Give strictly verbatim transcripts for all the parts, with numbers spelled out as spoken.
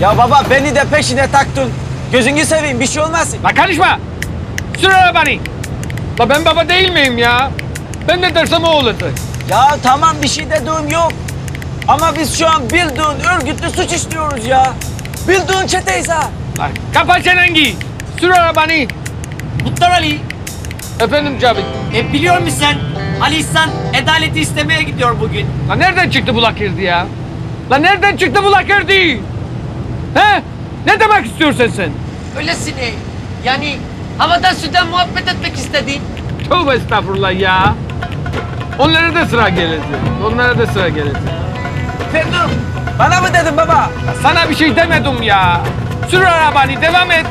Ya baba beni de peşine taktın. Gözünü seveyim bir şey olmaz. La karışma. Sür arabanı. La ben baba değil miyim ya? Ben ne dersem o olacak. Ya tamam bir şey dediğim yok. Ama biz şu an bildiğin örgütlü suç işliyoruz ya. Bildiğin çeteyiz ha. La kapa çenengi. Sür arabanı. Muhtar Ali, Efendim Cavit. e, biliyor musun sen? Ali İhsan adaleti istemeye gidiyor bugün. La nereden çıktı bu lakırdı ya? La nereden çıktı bu lakırdı? He? Ne demek istiyorsun sen? Öylesine. Yani havadan sudan muhabbet etmek istedi. Tövbe estağfurullah ya. Onlara da sıra gelecek. Onlara da sıra gelecek. Ferdun bana mı dedin baba? Ya sana bir şey demedim ya. Sür arabanı devam et.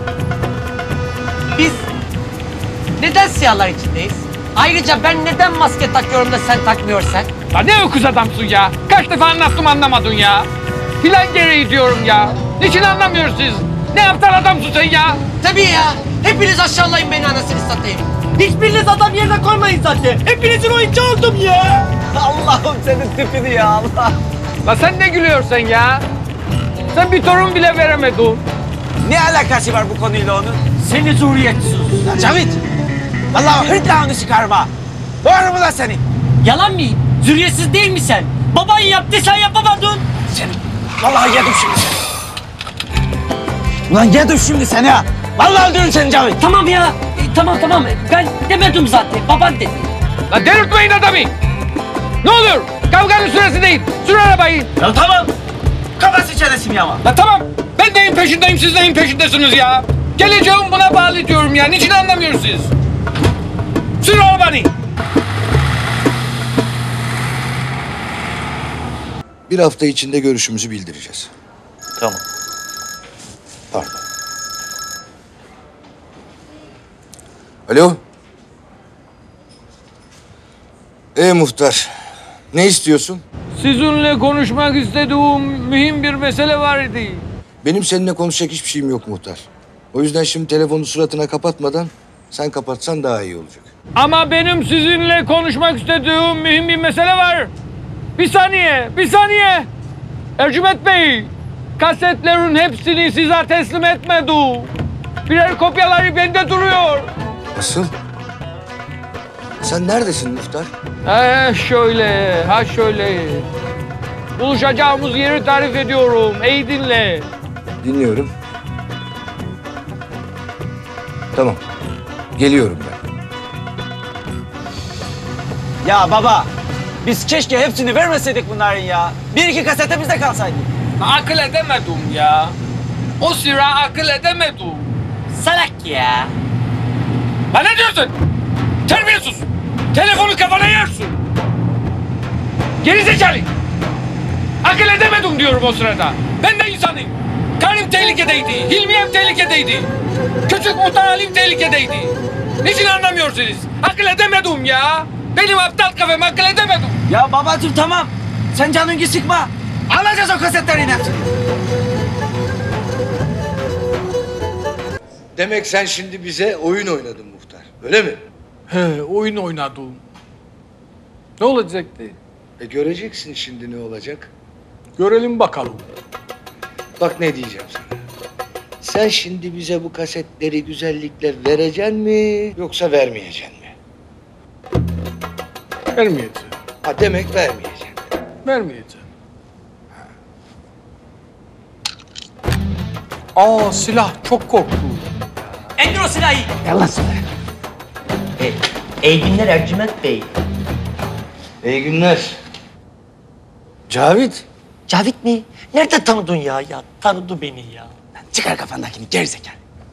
Biz neden siyahlar içindeyiz? Ayrıca ben neden maske takıyorum da sen takmıyorsan? La ne öküz adamsın ya? Kaç defa anlattım anlamadın ya. Plan gereği diyorum ya. Niçin anlamıyorsunuz? Ne aptal adamsın sen ya? Tabii ya. Hepiniz aşağılayın beni anasını satayım. Hiçbiriniz adam yerine koymayın zaten. Hepinizin oyuncağı oldum ya. Allah'ım senin tipini ya Allah. La sen ne gülüyorsun ya? Sen bir torun bile veremedin. Ne alakası var bu konuyla onun? Seni zuriyetsiz. Ya Cavit. Vallahi hırtlağını çıkarma. Doğru mu lan senin? Yalan mı? Zürriyetsiz değil mi sen? Baban yaptı sen yapamadın. Seni. Vallahi yedim şimdi seni. Ulan yedim şimdi seni ha. Vallahi öldürürüm seni Cavit. Tamam ya. E, tamam tamam. Ben demedim zaten. Baban dedi. La delirtmeyin adamı. Ne olur kavganın süresi değil. Sür arabayı. Ya tamam. Kafası çenesim ya ama. La tamam. Ben neyin peşindeyim siz neyin peşindesiniz ya? Geleceğim buna bağlı diyorum ya. Niçin anlamıyorsunuz? Sür arabanı. Bir hafta içinde görüşümüzü bildireceğiz. Tamam. Pardon. Alo. Ee muhtar, ne istiyorsun? Sizinle konuşmak istediğim mühim bir mesele var idi. Benim seninle konuşacak hiçbir şeyim yok muhtar. O yüzden şimdi telefonu suratına kapatmadan sen kapatsan daha iyi olacak. Ama benim sizinle konuşmak istediğim mühim bir mesele var. Bir saniye, bir saniye. Ercüment Bey, kasetlerin hepsini size teslim etmedi. Birer kopyaları bende duruyor. Nasıl? Sen neredesin muhtar? Ee, şöyle, ha şöyle. Buluşacağımız yeri tarif ediyorum. İyi dinle. Dinliyorum. Tamam. Geliyorum ben. Ya baba. Biz keşke hepsini vermeseydik bunların ya. Bir iki kasete bizde kalsaydı. Akıl edemedim ya. O sıra akıl edemedim. Salak ya. Bana ne diyorsun? Terbiyesiz. Telefonu kafana yersin. Gerizekalı. Akıl edemedim diyorum o sırada. Ben de insanım. Karım tehlikedeydi. Hilmiyem tehlikedeydi. Küçük muhtar Halim tehlikedeydi. Niçin anlamıyorsunuz? Akıl edemedim ya. Benim aptal kafam akıl edemedim. Ya babacığım tamam. Sen canını sıkma. Alacağız o kasetlerin hepsini. Demek sen şimdi bize oyun oynadın muhtar, öyle mi? He, oyun oynadım. Ne olacaktı? E göreceksin şimdi ne olacak. Görelim bakalım. Bak ne diyeceğim sana. Sen şimdi bize bu kasetleri güzellikle vereceksin mi yoksa vermeyeceksin mi? Vermeyeceğim. Ha demek vermeyeceksin. Vermeyeceğim. Aa silah çok korktum. Endir o silahı. Yalan söyle. E, iyi günler Ercüment Bey. İyi günler. Cavit. Cavit mi? Nerede tanıdın ya? Ya tanıdı beni ya. Çıkar kafandakini gerizekalı.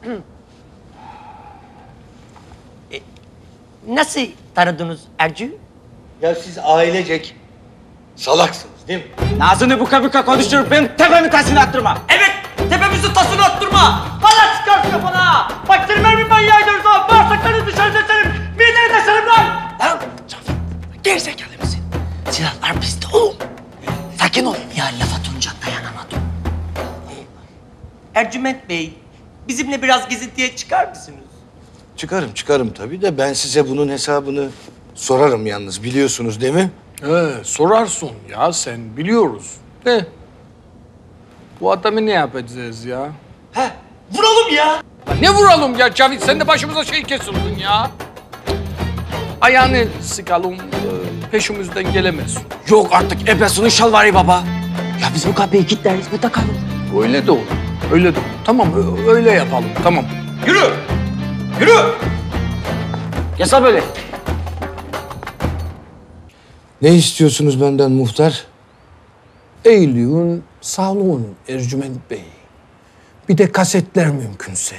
E, nasıl tanıdınız Ercü? Ya siz ailecek salaksınız değil mi? Nazını buka buka konuşturup benim tepemin tasını attırma. Evet, tepemizin tasını attırma. Bana çıkar kafana. Bak seni mermi manyağı ederiz ha. Bağırsaklarını dışarı deserim. Mideni deserim lan. Lan Cavit, gerizekalı mısın? Silahlar bizde oğlum. Sakin ol. Ya laf atınca dayanamadım. Ercüment Bey, bizimle biraz gezintiye çıkar mısınız? Çıkarım çıkarım tabii de ben size bunun hesabını sorarım yalnız biliyorsunuz değil mi? He, sorarsın ya sen biliyoruz. De. Bu adamı ne yapacağız ya? He, vuralım ya. Ya ne vuralım ya Cavit? Sen de başımıza şey kesildin ya. Ayağını sıkalım, e, peşimizden gelemez. Yok artık ebesinin şalvarı baba. Ya biz bu kapıyı kilitleriz ve takalım. Öyle de olur, öyle de olur. Tamam, ö- öyle yapalım, tamam. Yürü. Yürü. Yasa böyle. Ne istiyorsunuz benden muhtar? Eğiliyorsun, sağlığın Ercüment Bey. Bir de kasetler mümkünse.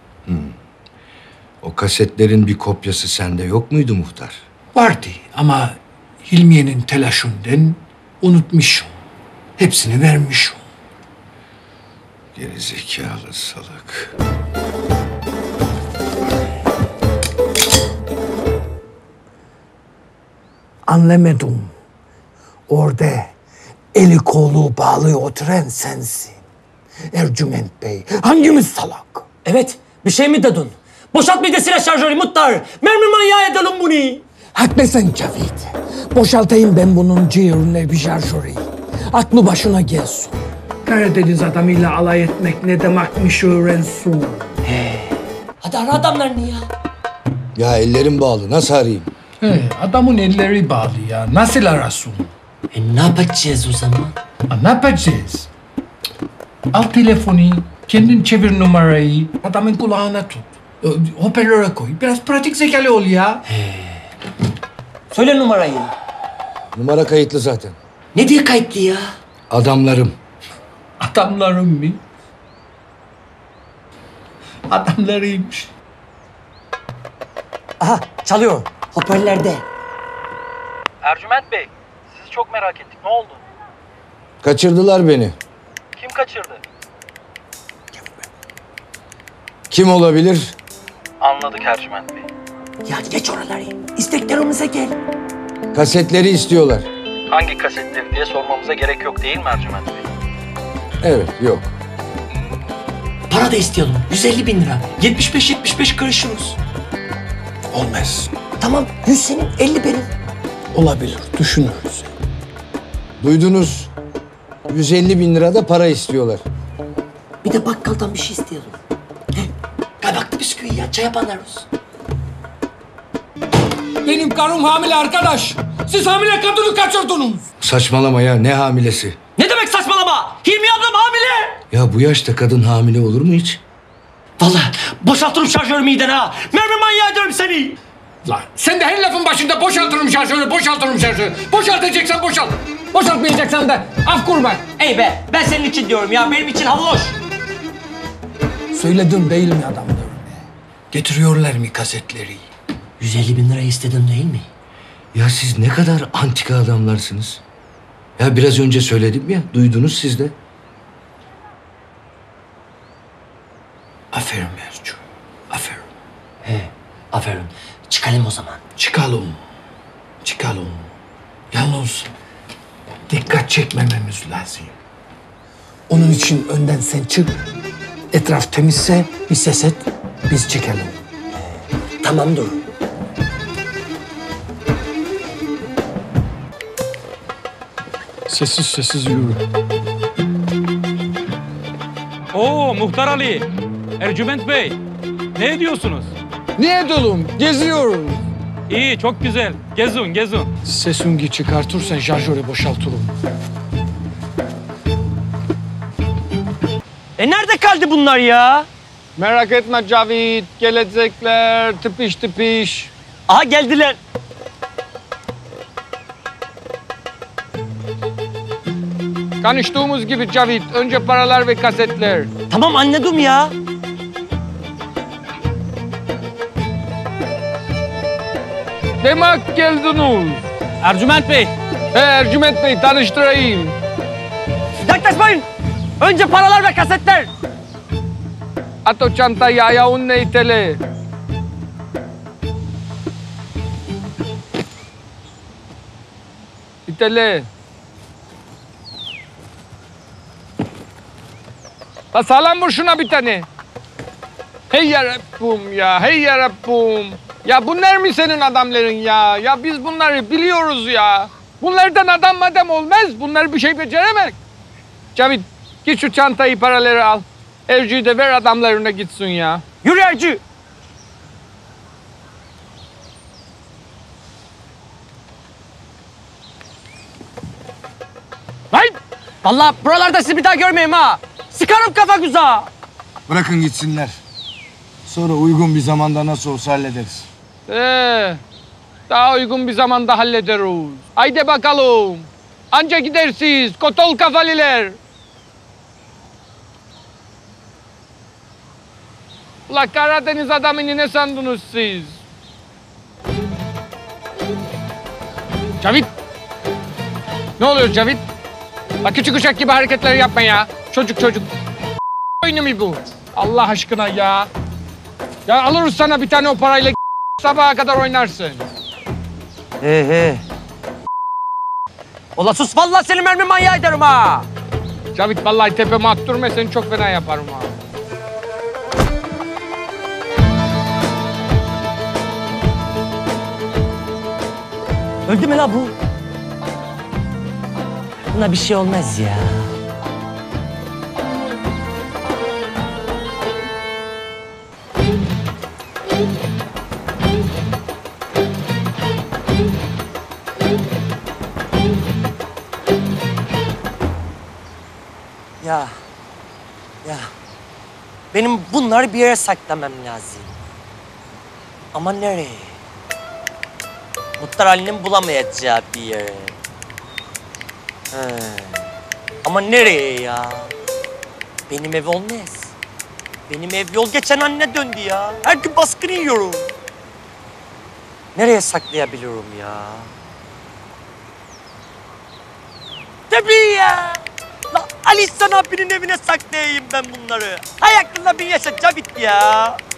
O kasetlerin bir kopyası sende yok muydu muhtar? Vardı ama Hilmiye'nin telaşından unutmuşum. Hepsini vermişim. Gerizekalı salak. Anlamadım. Orada eli kolu bağlı oturan sensin. Ercüment Bey, hangimiz salak? Evet, bir şey mi dedin? Boşalt midesiyle şarjörü muhtar. Mermi manyağı edelim bunu. Haklısın Cavit. Boşaltayım ben bunun ciğerine bir şarjörü. Aklı başına gelsin. Karadeniz adamıyla alay etmek ne demekmiş öğrensin. Hadi ara adamlarını ya. Ya ellerim bağlı, nasıl arayayım? He, adamın elleri bağlı ya. Nasıl arasın? E ne yapacağız o zaman? Ha, ne yapacağız? Al telefonu, kendin çevir numarayı, adamın kulağına tut. Ö, Hoparlöre koy. Biraz pratik zekalı ol ya. Söyle numarayı. Numara kayıtlı zaten. Ne diye kayıtlı ya? Adamlarım. Adamlarım mı? Adamlarıymış. Aha çalıyor. Hoparlörde. Ercüment Bey, sizi çok merak ettik. Ne oldu? Kaçırdılar beni. Kim kaçırdı? Kim olabilir? Anladık Ercüment Bey. Ya geç oraları. İsteklerimize gel. Kasetleri istiyorlar. Hangi kasetleri diye sormamıza gerek yok değil mi Ercüment Bey? Evet, yok. Para da isteyelim. yüz elli bin lira. yetmiş beş yetmiş beş karışıyoruz. Olmaz. Tamam. yüz senin, elli benim. Olabilir. Düşünürüz. Duydunuz. yüz elli bin lira da para istiyorlar. Bir de bakkaldan bir şey isteyelim. He, Kaybaktı bisküvi ya. Çay yapanlarız. Benim karım hamile arkadaş. Siz hamile kadını kaçırdınız. Saçmalama ya, ne hamilesi? Ne demek saçmalama? Hilmi ablam hamile. Ya bu yaşta kadın hamile olur mu hiç? Vallahi boşaltırım şarjörü miden ha. Mermi manyağı ederim seni. Lan sen de her lafın başında boşaltırım şarjörü, boşaltırım şarjörü. Boşaltacaksan boşalt. Boşaltmayacaksan da af kurban. Ey be ben senin için diyorum ya. Benim için hava hoş. Söyledim değil mi adamlarına? Getiriyorlar mı kasetleri? yüz elli bin lira istedim değil mi? Ya siz ne kadar antika adamlarsınız. Ya biraz önce söyledim ya, duydunuz siz de. Aferin Ercü. Aferin. He, aferin. Çıkalım o zaman. Çıkalım. Çıkalım. Yalnız dikkat çekmememiz lazım. Onun için önden sen çık. Etraf temizse bir ses et, biz çekelim. Tamam dur. Sessiz sessiz yürü. Oo Muhtar Ali, Ercüment Bey, ne ediyorsunuz? Ne edelim? Geziyoruz. İyi, çok güzel. Gezun, gezun. Sesüngi çıkartırsan şarjörü boşaltırım. E nerede kaldı bunlar ya? Merak etme Cavit, gelecekler tıpış tıpış. Aha geldiler. Konuştuğumuz gibi Cavit, önce paralar ve kasetler. Tamam anladım ya. Demek geldiniz. Ercüment Bey, He Ercüment Bey, tanıştırayım. Yaklaşmayın. Önce paralar ve kasetler. At o çantayı ayağınla itele. İtele. La sağlam vur şuna bir tane. Hey yarabbim ya, hey yarabbim. Ya bunlar mı senin adamların ya? Ya biz bunları biliyoruz ya. Bunlardan adam madem olmaz, bunlar bir şey beceremez. Cavit, Git şu çantayı paraları al. Ercü'yü de ver adamlarına gitsin ya. Yürü Ercü. Lan! Vallahi buralarda sizi bir daha görmeyeyim ha. Sıkarım kafa güza. Bırakın gitsinler. Sonra uygun bir zamanda nasıl olsa hallederiz. Ee, daha uygun bir zamanda hallederiz. Haydi bakalım. Anca gidersiz kotol kafalılar. Ula Karadeniz adamını ne sandınız siz? Cavit! Ne oluyor Cavit? La küçük uşak gibi hareketler yapma ya. Çocuk çocuk. Oyunu mu bu? Allah aşkına ya. Ya alırız sana bir tane o parayla sabaha kadar oynarsın. He he. Ola sus vallahi seni mermi manyağı ederim ha. Cavit vallahi tepeme attırma seni çok fena yaparım ha. Öldü mü la bu? Buna bir şey olmaz ya. Ya, ya. Benim bunları bir yere saklamam lazım. Ama nereye? Muhtar Ali'nin bulamayacağı bir yere. He. Ama nereye ya? Benim ev olmaz. Benim ev yol geçen haline döndü ya. Her gün baskın yiyorum. Nereye saklayabilirim ya? Tabii ya. La Ali İhsan abinin evine saklayayım ben bunları. Hay aklına bin yaşa Cavit ya.